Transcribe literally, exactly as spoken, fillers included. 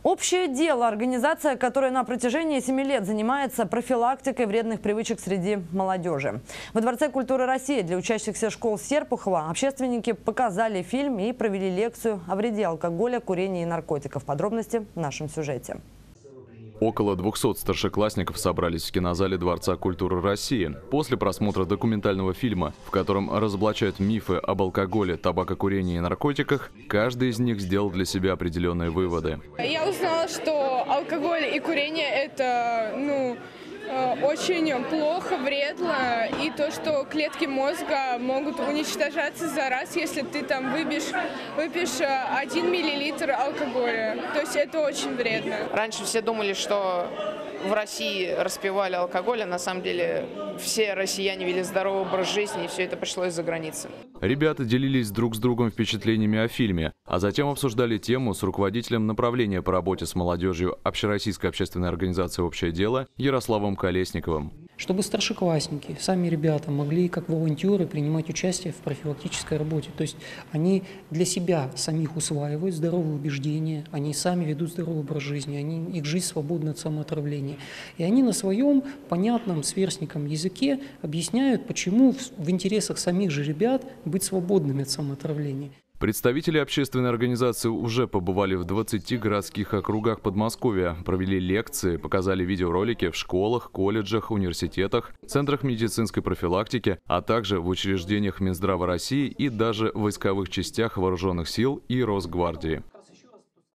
Общее дело – организация, которая на протяжении семи лет занимается профилактикой вредных привычек среди молодежи. Во Дворце культуры России для учащихся школ Серпухова общественники показали фильм и провели лекцию о вреде алкоголя, курения и наркотиков. Подробности в нашем сюжете. Около двухсот старшеклассников собрались в кинозале Дворца культуры России. После просмотра документального фильма, в котором разоблачают мифы об алкоголе, табакокурении и наркотиках, каждый из них сделал для себя определенные выводы. Я узнала, что алкоголь и курение – это, ну, очень плохо, вредно, и то, что клетки мозга могут уничтожаться за раз, если ты там выпьешь, выпьешь один миллилитр алкоголя. То есть это очень вредно. Раньше все думали, что в России распивали алкоголь, а на самом деле все россияне вели здоровый образ жизни, и все это пришло из-за границы. Ребята делились друг с другом впечатлениями о фильме, а затем обсуждали тему с руководителем направления по работе с молодежью Общероссийской общественной организации «Общее дело» Ярославом Колесниковым. Чтобы старшеклассники, сами ребята могли как волонтеры принимать участие в профилактической работе. То есть они для себя самих усваивают здоровые убеждения, они сами ведут здоровый образ жизни, они, их жизнь свободна от самоотравления. И они на своем понятном сверстникам языке объясняют, почему в интересах самих же ребят быть свободными от самоотравления. Представители общественной организации уже побывали в двадцати городских округах Подмосковья, провели лекции, показали видеоролики в школах, колледжах, университетах, центрах медицинской профилактики, а также в учреждениях Минздрава России и даже в войсковых частях вооруженных сил и Росгвардии.